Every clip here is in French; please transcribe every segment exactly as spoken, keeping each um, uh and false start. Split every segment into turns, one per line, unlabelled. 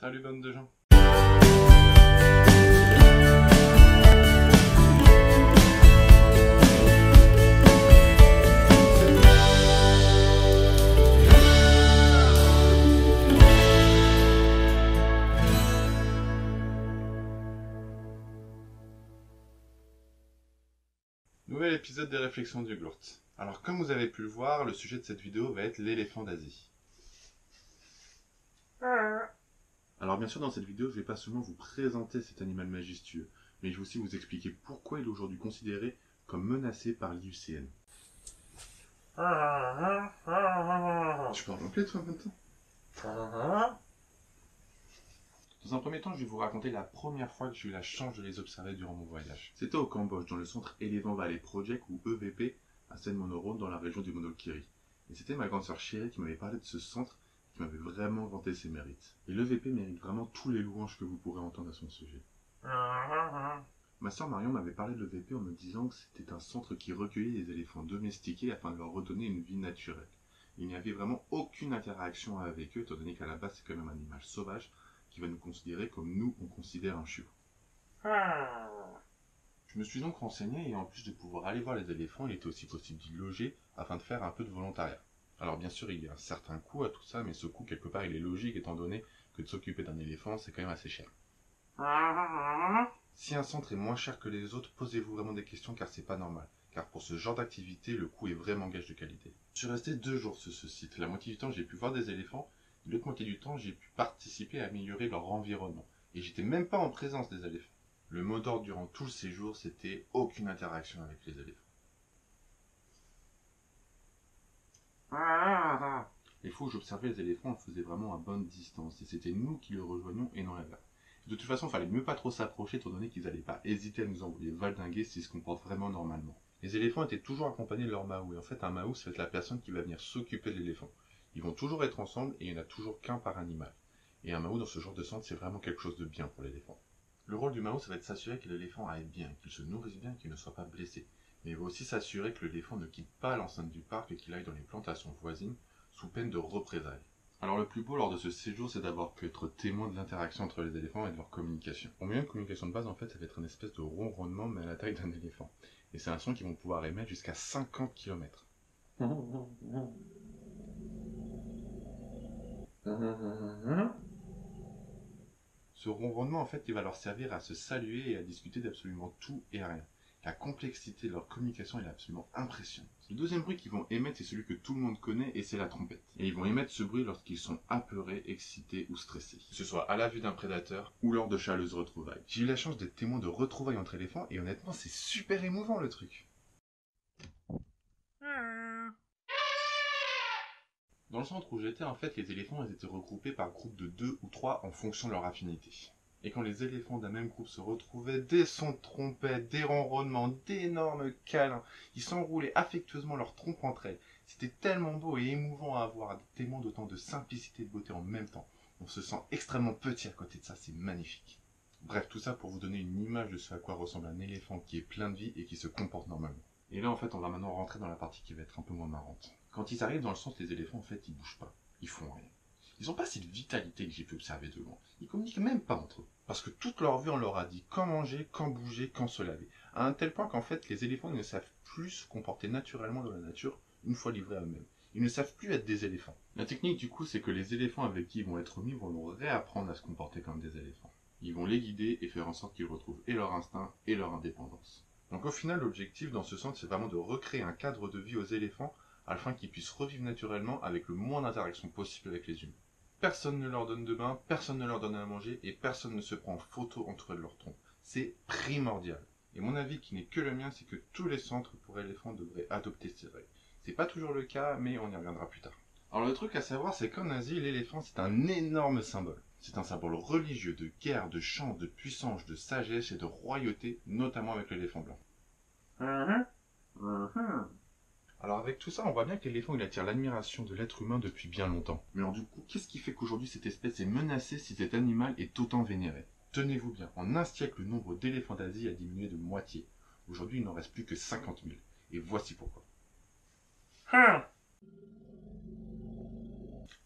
Salut bande de gens. Nouvel épisode des réflexions du Glourt. Alors comme vous avez pu le voir, le sujet de cette vidéo va être l'éléphant d'Asie. Alors bien sûr dans cette vidéo je vais pas seulement vous présenter cet animal majestueux, mais je vais aussi vous expliquer pourquoi il est aujourd'hui considéré comme menacé par l'I U C N. Tu parles anglais toi maintenant? Dans un premier temps, je vais vous raconter la première fois que j'ai eu la chance de les observer durant mon voyage. C'était au Cambodge, dans le centre Elephant Valley Project, ou E V P, à Sen-Monoro, dans la région du Monokiri. Et c'était ma grande sœur chérie qui m'avait parlé de ce centre, qui m'avait vraiment vanté ses mérites. Et l'E V P mérite vraiment tous les louanges que vous pourrez entendre à son sujet. Ma sœur Marion m'avait parlé de l'E V P en me disant que c'était un centre qui recueillait les éléphants domestiqués afin de leur redonner une vie naturelle. Il n'y avait vraiment aucune interaction avec eux, étant donné qu'à la base c'est quand même un animal sauvage, qui va nous considérer comme nous, on considère un chiot. Je me suis donc renseigné et en plus de pouvoir aller voir les éléphants, il était aussi possible d'y loger afin de faire un peu de volontariat. Alors bien sûr, il y a un certain coût à tout ça, mais ce coût, quelque part, il est logique étant donné que de s'occuper d'un éléphant, c'est quand même assez cher. Si un centre est moins cher que les autres, posez-vous vraiment des questions car c'est pas normal. Car pour ce genre d'activité, le coût est vraiment gage de qualité. Je suis resté deux jours sur ce site. La moitié du temps, j'ai pu voir des éléphants. L'autre moitié du temps, j'ai pu participer à améliorer leur environnement. Et j'étais même pas en présence des éléphants. Le mot d'ordre durant tout le séjour, c'était aucune interaction avec les éléphants. Les fois où j'observais les éléphants, on le faisait vraiment à bonne distance. Et c'était nous qui les rejoignions et non l'inverse. De toute façon, il fallait mieux pas trop s'approcher, étant donné qu'ils n'allaient pas hésiter à nous envoyer valdinguer s'ils se comportent vraiment normalement. Les éléphants étaient toujours accompagnés de leur mahou. Et en fait, un mahou, ça va être la personne qui va venir s'occuper de l'éléphant. Ils vont toujours être ensemble et il n'y en a toujours qu'un par animal. Et un mahou dans ce genre de centre, c'est vraiment quelque chose de bien pour l'éléphant. Le rôle du mahou, ça va être s'assurer que l'éléphant aille bien, qu'il se nourrisse bien, qu'il ne soit pas blessé. Mais il va aussi s'assurer que l'éléphant ne quitte pas l'enceinte du parc et qu'il aille dans les plantations voisines, sous peine de représailles. Alors le plus beau lors de ce séjour, c'est d'avoir pu être témoin de l'interaction entre les éléphants et de leur communication. Mon moyen de communication de base, en fait, ça va être une espèce de ronronnement, mais à la taille d'un éléphant. Et c'est un son qu'ils vont pouvoir émettre jusqu'à cinquante kilomètres. Ce ronronnement, en fait, il va leur servir à se saluer et à discuter d'absolument tout et rien. La complexité de leur communication est absolument impressionnante. Le deuxième bruit qu'ils vont émettre, c'est celui que tout le monde connaît, et c'est la trompette. Et ils vont émettre ce bruit lorsqu'ils sont apeurés, excités ou stressés. Que ce soit à la vue d'un prédateur, ou lors de chaleureuses retrouvailles. J'ai eu la chance d'être témoin de retrouvailles entre éléphants, et honnêtement, c'est super émouvant le truc. Dans le centre où j'étais, en fait, les éléphants ils étaient regroupés par groupes de deux ou trois en fonction de leur affinité. Et quand les éléphants d'un même groupe se retrouvaient, des sons de trompette, des ronronnements, d'énormes câlins, ils s'enroulaient affectueusement leurs trompes entre elles. C'était tellement beau et émouvant à voir, des témoins d'autant de simplicité et de beauté en même temps. On se sent extrêmement petit à côté de ça, c'est magnifique. Bref, tout ça pour vous donner une image de ce à quoi ressemble un éléphant qui est plein de vie et qui se comporte normalement. Et là, en fait, on va maintenant rentrer dans la partie qui va être un peu moins marrante. Quand ils arrivent dans le centre, les éléphants, en fait, ils bougent pas. Ils font rien. Ils n'ont pas cette vitalité que j'ai pu observer de loin. Ils communiquent même pas entre eux. Parce que toute leur vie, on leur a dit quand manger, quand bouger, quand se laver. À un tel point qu'en fait, les éléphants ne savent plus se comporter naturellement dans la nature une fois livrés à eux-mêmes. Ils ne savent plus être des éléphants. La technique, du coup, c'est que les éléphants avec qui ils vont être mis vont leur réapprendre à se comporter comme des éléphants. Ils vont les guider et faire en sorte qu'ils retrouvent et leur instinct et leur indépendance. Donc au final, l'objectif dans ce centre, c'est vraiment de recréer un cadre de vie aux éléphants afin qu'ils puissent revivre naturellement avec le moins d'interactions possible avec les humains. Personne ne leur donne de bain, personne ne leur donne à manger et personne ne se prend en photo entouré de leur tronc. C'est primordial. Et mon avis qui n'est que le mien, c'est que tous les centres pour éléphants devraient adopter ces règles. C'est pas toujours le cas, mais on y reviendra plus tard. Alors le truc à savoir, c'est qu'en Asie, l'éléphant c'est un énorme symbole. C'est un symbole religieux de guerre, de chance, de puissance, de sagesse et de royauté, notamment avec l'éléphant blanc. Mm-hmm. Mm-hmm. Alors avec tout ça, on voit bien que l'éléphant il attire l'admiration de l'être humain depuis bien longtemps. Mais alors du coup, qu'est-ce qui fait qu'aujourd'hui cette espèce est menacée si cet animal est autant vénéré? Tenez-vous bien, en un siècle, le nombre d'éléphants d'Asie a diminué de moitié. Aujourd'hui, il n'en reste plus que cinquante mille. Et voici pourquoi.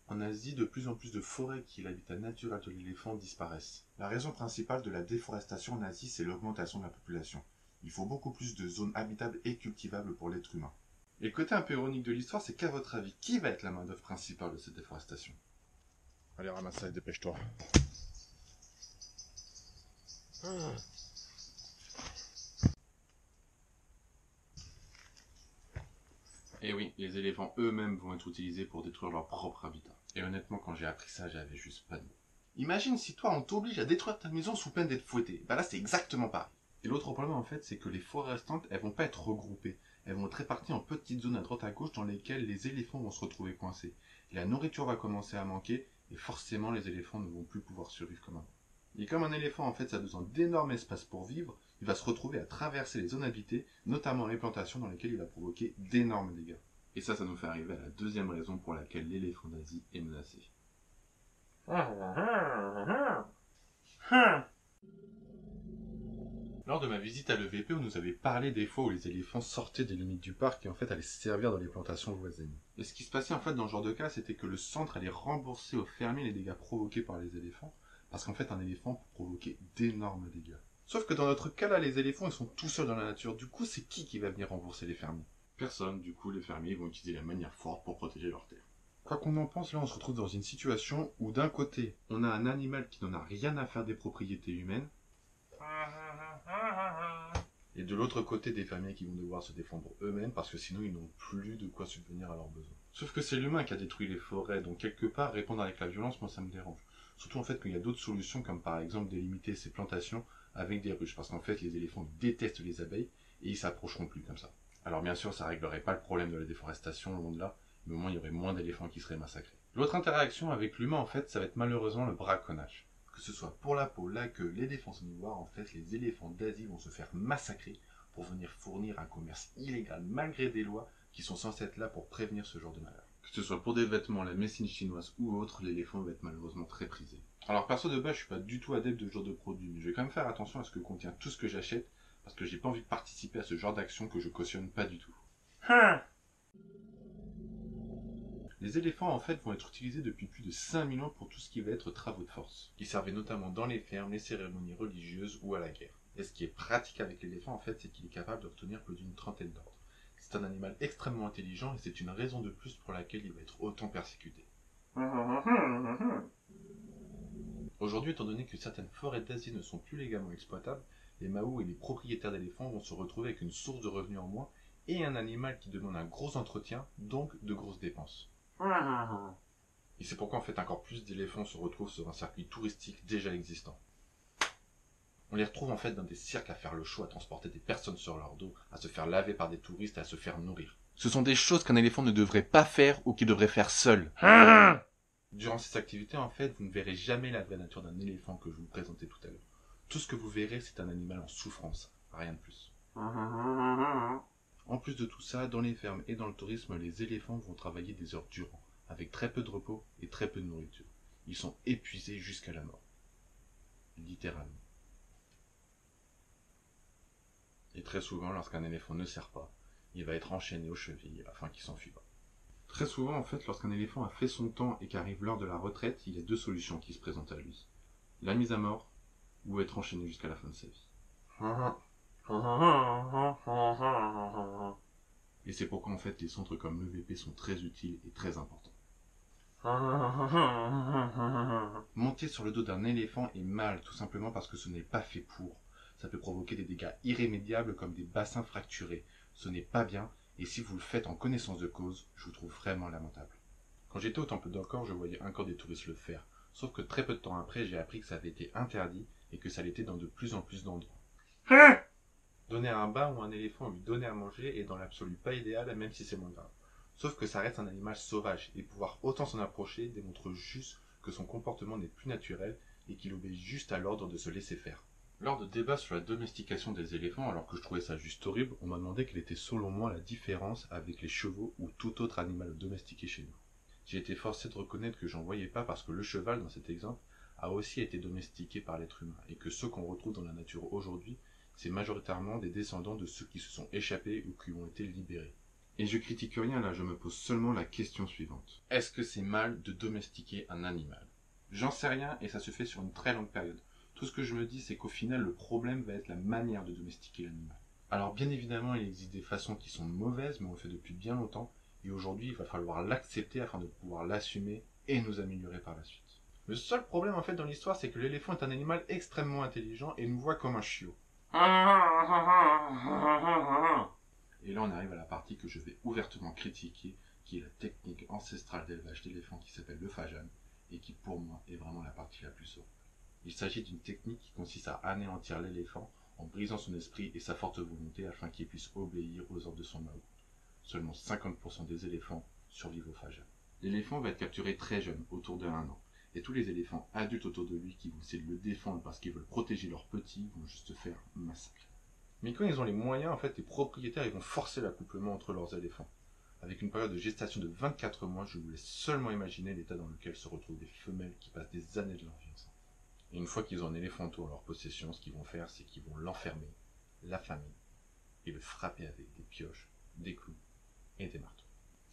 En Asie, de plus en plus de forêts qui est l'habitat naturel de l'éléphant disparaissent. La raison principale de la déforestation en Asie, c'est l'augmentation de la population. Il faut beaucoup plus de zones habitables et cultivables pour l'être humain. Et le côté un peu ironique de l'histoire, c'est qu'à votre avis, qui va être la main-d'œuvre principale de cette déforestation? Allez, ramasse ça et dépêche-toi. Et oui, les éléphants eux-mêmes vont être utilisés pour détruire leur propre habitat. Et honnêtement, quand j'ai appris ça, j'avais juste pas de mots. Imagine si toi, on t'oblige à détruire ta maison sous peine d'être fouetté. Bah là, c'est exactement pareil. Et l'autre problème, en fait, c'est que les forêts restantes, elles vont pas être regroupées. Elles vont être réparties en petites zones à droite à gauche dans lesquelles les éléphants vont se retrouver coincés. Et la nourriture va commencer à manquer, et forcément, les éléphants ne vont plus pouvoir survivre comme avant. Et comme un éléphant, en fait, ça a besoin d'énormes espaces pour vivre, il va se retrouver à traverser les zones habitées, notamment les plantations dans lesquelles il va provoquer d'énormes dégâts. Et ça, ça nous fait arriver à la deuxième raison pour laquelle l'éléphant d'Asie est menacé. Lors de ma visite à l'E V P, on nous avait parlé des fois où les éléphants sortaient des limites du parc et en fait allaient se servir dans les plantations voisines. Et ce qui se passait en fait dans ce genre de cas, c'était que le centre allait rembourser aux fermiers les dégâts provoqués par les éléphants, parce qu'en fait un éléphant peut provoquer d'énormes dégâts. Sauf que dans notre cas là, les éléphants ils sont tout seuls dans la nature, du coup c'est qui qui va venir rembourser les fermiers? Personne, du coup les fermiers vont utiliser la manière forte pour protéger leurs terres. Quoi qu'on en pense, là on se retrouve dans une situation où d'un côté, on a un animal qui n'en a rien à faire des propriétés humaines, et de l'autre côté des fermiers qui vont devoir se défendre eux-mêmes parce que sinon ils n'ont plus de quoi subvenir à leurs besoins. Sauf que c'est l'humain qui a détruit les forêts, donc quelque part répondre avec la violence, moi ça me dérange. Surtout en fait qu'il y a d'autres solutions comme par exemple délimiter ces plantations avec des ruches, parce qu'en fait les éléphants détestent les abeilles et ils s'approcheront plus comme ça. Alors bien sûr ça réglerait pas le problème de la déforestation, loin de là, mais au moins il y aurait moins d'éléphants qui seraient massacrés. L'autre interaction avec l'humain en fait ça va être malheureusement le braconnage. Que ce soit pour la peau, la queue, les défenses omnivores, en fait, les éléphants d'Asie vont se faire massacrer pour venir fournir un commerce illégal malgré des lois qui sont censées être là pour prévenir ce genre de malheur. Que ce soit pour des vêtements, la médecine chinoise ou autre, l'éléphant va être malheureusement très prisé. Alors perso de base, je suis pas du tout adepte de ce genre de produit, mais je vais quand même faire attention à ce que contient tout ce que j'achète, parce que j'ai pas envie de participer à ce genre d'action que je cautionne pas du tout. Les éléphants en fait vont être utilisés depuis plus de cinq mille ans pour tout ce qui va être travaux de force. Ils servaient notamment dans les fermes, les cérémonies religieuses ou à la guerre. Et ce qui est pratique avec l'éléphant en fait, c'est qu'il est capable de retenir plus d'une trentaine d'ordres. C'est un animal extrêmement intelligent et c'est une raison de plus pour laquelle il va être autant persécuté. Aujourd'hui, étant donné que certaines forêts d'Asie ne sont plus légalement exploitables, les Maous et les propriétaires d'éléphants vont se retrouver avec une source de revenus en moins et un animal qui demande un gros entretien, donc de grosses dépenses. Et c'est pourquoi en fait encore plus d'éléphants se retrouvent sur un circuit touristique déjà existant. On les retrouve en fait dans des cirques à faire le show, à transporter des personnes sur leur dos, à se faire laver par des touristes et à se faire nourrir. Ce sont des choses qu'un éléphant ne devrait pas faire ou qu'il devrait faire seul. Durant ces activités, en fait, vous ne verrez jamais la vraie nature d'un éléphant que je vous présentais tout à l'heure. Tout ce que vous verrez, c'est un animal en souffrance, rien de plus. En plus de tout ça, dans les fermes et dans le tourisme, les éléphants vont travailler des heures durant, avec très peu de repos et très peu de nourriture. Ils sont épuisés jusqu'à la mort. Littéralement. Et très souvent, lorsqu'un éléphant ne sert pas, il va être enchaîné aux chevilles afin qu'il s'enfuit pas. Très souvent, en fait, lorsqu'un éléphant a fait son temps et qu'arrive l'heure de la retraite, il y a deux solutions qui se présentent à lui. La mise à mort, ou être enchaîné jusqu'à la fin de sa vie. Et c'est pourquoi en fait les centres comme l'E V P sont très utiles et très importants. Monter sur le dos d'un éléphant est mal, tout simplement parce que ce n'est pas fait pour. Ça peut provoquer des dégâts irrémédiables comme des bassins fracturés. Ce n'est pas bien, et si vous le faites en connaissance de cause, je vous trouve vraiment lamentable. Quand j'étais au temple d'Angkor, je voyais encore des touristes le faire. Sauf que très peu de temps après, j'ai appris que ça avait été interdit et que ça l'était dans de plus en plus d'endroits. Donner un bain ou un éléphant ou lui donner à manger est dans l'absolu pas idéal, même si c'est moins grave. Sauf que ça reste un animal sauvage, et pouvoir autant s'en approcher démontre juste que son comportement n'est plus naturel et qu'il obéit juste à l'ordre de se laisser faire. Lors de débats sur la domestication des éléphants, alors que je trouvais ça juste horrible, on m'a demandé quelle était selon moi la différence avec les chevaux ou tout autre animal domestiqué chez nous. J'ai été forcé de reconnaître que j'en voyais pas parce que le cheval, dans cet exemple, a aussi été domestiqué par l'être humain, et que ceux qu'on retrouve dans la nature aujourd'hui, c'est majoritairement des descendants de ceux qui se sont échappés ou qui ont été libérés. Et je critique rien là, je me pose seulement la question suivante. Est-ce que c'est mal de domestiquer un animal? J'en sais rien et ça se fait sur une très longue période. Tout ce que je me dis, c'est qu'au final, le problème va être la manière de domestiquer l'animal. Alors bien évidemment, il existe des façons qui sont mauvaises, mais on le fait depuis bien longtemps. Et aujourd'hui, il va falloir l'accepter afin de pouvoir l'assumer et nous améliorer par la suite. Le seul problème en fait dans l'histoire, c'est que l'éléphant est un animal extrêmement intelligent et nous voit comme un chiot. Et là, on arrive à la partie que je vais ouvertement critiquer, qui est la technique ancestrale d'élevage d'éléphants qui s'appelle le fajan, et qui pour moi est vraiment la partie la plus horrible. Il s'agit d'une technique qui consiste à anéantir l'éléphant en brisant son esprit et sa forte volonté afin qu'il puisse obéir aux ordres de son maître. Seulement cinquante pour cent des éléphants survivent au fajan. L'éléphant va être capturé très jeune, autour de un an, et tous les éléphants adultes autour de lui qui vont essayer de le défendre parce qu'ils veulent protéger leurs petits vont juste faire massacrer. Mais quand ils ont les moyens, en fait, les propriétaires ils vont forcer l'accouplement entre leurs éléphants. Avec une période de gestation de vingt-quatre mois, je vous laisse seulement imaginer l'état dans lequel se retrouvent des femelles qui passent des années de leur vie ensemble. Et une fois qu'ils ont un éléphanteau en leur possession, ce qu'ils vont faire, c'est qu'ils vont l'enfermer, l'affamer et le frapper avec des pioches, des clous et des marteaux.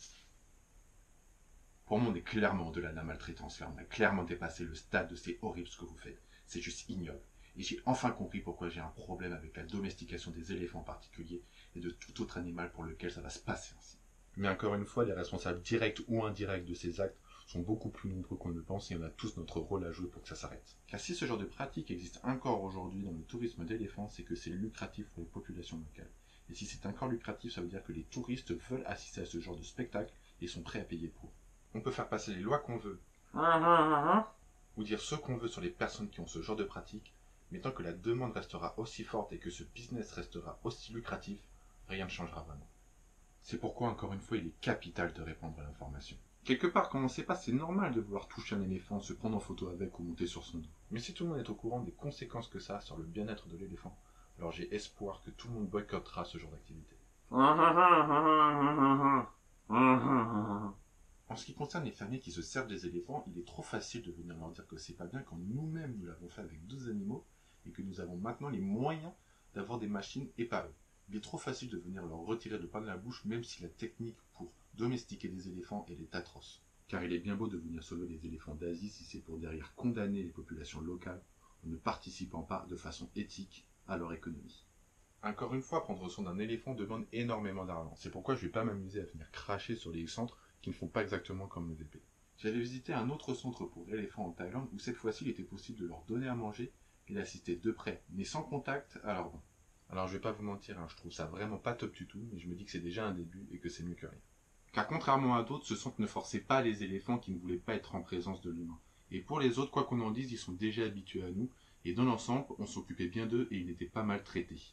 Pour moi, on est clairement de la maltraitance. On a clairement dépassé le stade de c'est horrible ce que vous faites. C'est juste ignoble. Et j'ai enfin compris pourquoi j'ai un problème avec la domestication des éléphants en particulier et de tout autre animal pour lequel ça va se passer ainsi. Mais encore une fois, les responsables directs ou indirects de ces actes sont beaucoup plus nombreux qu'on ne le pense et on a tous notre rôle à jouer pour que ça s'arrête. Car si ce genre de pratique existe encore aujourd'hui dans le tourisme d'éléphants, c'est que c'est lucratif pour les populations locales. Et si c'est encore lucratif, ça veut dire que les touristes veulent assister à ce genre de spectacle et sont prêts à payer pour. On peut faire passer les lois qu'on veut, ou dire ce qu'on veut sur les personnes qui ont ce genre de pratique, mais tant que la demande restera aussi forte et que ce business restera aussi lucratif, rien ne changera vraiment. C'est pourquoi, encore une fois, il est capital de répandre l'information. Quelque part, quand on ne sait pas, c'est normal de vouloir toucher un éléphant, se prendre en photo avec ou monter sur son dos. Mais si tout le monde est au courant des conséquences que ça a sur le bien-être de l'éléphant, alors j'ai espoir que tout le monde boycottera ce genre d'activité. En ce qui concerne les familles qui se servent des éléphants, il est trop facile de venir leur dire que c'est pas bien quand nous-mêmes nous l'avons fait avec d'autres animaux et que nous avons maintenant les moyens d'avoir des machines et pas eux. Il est trop facile de venir leur retirer le pain de la bouche même si la technique pour domestiquer des éléphants elle est atroce. Car il est bien beau de venir sauver les éléphants d'Asie si c'est pour derrière condamner les populations locales en ne participant pas de façon éthique à leur économie. Encore une fois, prendre soin d'un éléphant demande énormément d'argent. C'est pourquoi je ne vais pas m'amuser à venir cracher sur les centres qui ne font pas exactement comme le V P. J'avais visité un autre centre pour éléphants en Thaïlande où cette fois-ci il était possible de leur donner à manger et d'assister de près, mais sans contact, à leurs dents. Alors je vais pas vous mentir, hein, je trouve ça vraiment pas top du tout, mais je me dis que c'est déjà un début et que c'est mieux que rien. Car contrairement à d'autres, ce centre ne forçait pas les éléphants qui ne voulaient pas être en présence de l'humain. Et pour les autres, quoi qu'on en dise, ils sont déjà habitués à nous, et dans l'ensemble, on s'occupait bien d'eux et ils n'étaient pas maltraités.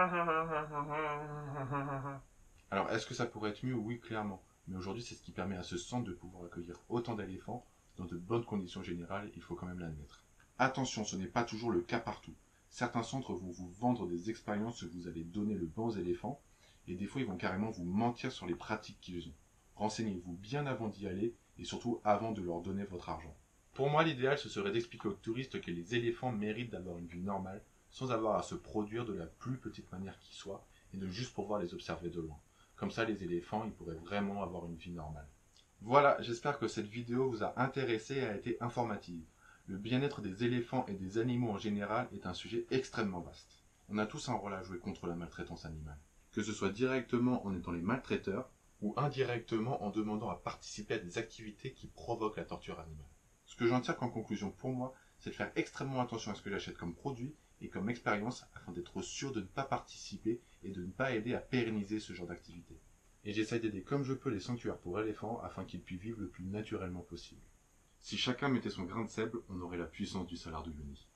Alors est-ce que ça pourrait être mieux? Oui, clairement. Mais aujourd'hui, c'est ce qui permet à ce centre de pouvoir accueillir autant d'éléphants dans de bonnes conditions générales, il faut quand même l'admettre. Attention, ce n'est pas toujours le cas partout. Certains centres vont vous vendre des expériences où vous allez donner le bain aux éléphants, et des fois ils vont carrément vous mentir sur les pratiques qu'ils ont. Renseignez-vous bien avant d'y aller, et surtout avant de leur donner votre argent. Pour moi, l'idéal, ce serait d'expliquer aux touristes que les éléphants méritent d'avoir une vie normale, sans avoir à se produire de la plus petite manière qui soit, et de juste pouvoir les observer de loin. Comme ça, les éléphants, ils pourraient vraiment avoir une vie normale. Voilà, j'espère que cette vidéo vous a intéressé et a été informative. Le bien-être des éléphants et des animaux en général est un sujet extrêmement vaste. On a tous un rôle à jouer contre la maltraitance animale. Que ce soit directement en étant les maltraiteurs, ou indirectement en demandant à participer à des activités qui provoquent la torture animale. Ce que j'en tire qu'en conclusion pour moi, c'est de faire extrêmement attention à ce que j'achète comme produit et comme expérience afin d'être sûr de ne pas participer et de ne pas aider à pérenniser ce genre d'activité. Et j'essaie d'aider comme je peux les sanctuaires pour éléphants afin qu'ils puissent vivre le plus naturellement possible. Si chacun mettait son grain de sable, on aurait la puissance du salaire de Yoni.